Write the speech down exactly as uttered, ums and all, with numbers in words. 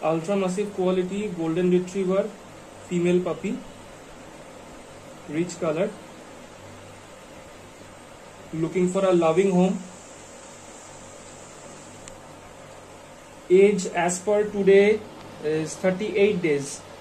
ultra massive quality golden retriever female puppy, rich color, looking for a loving home. Age as per today is thirty-eight days.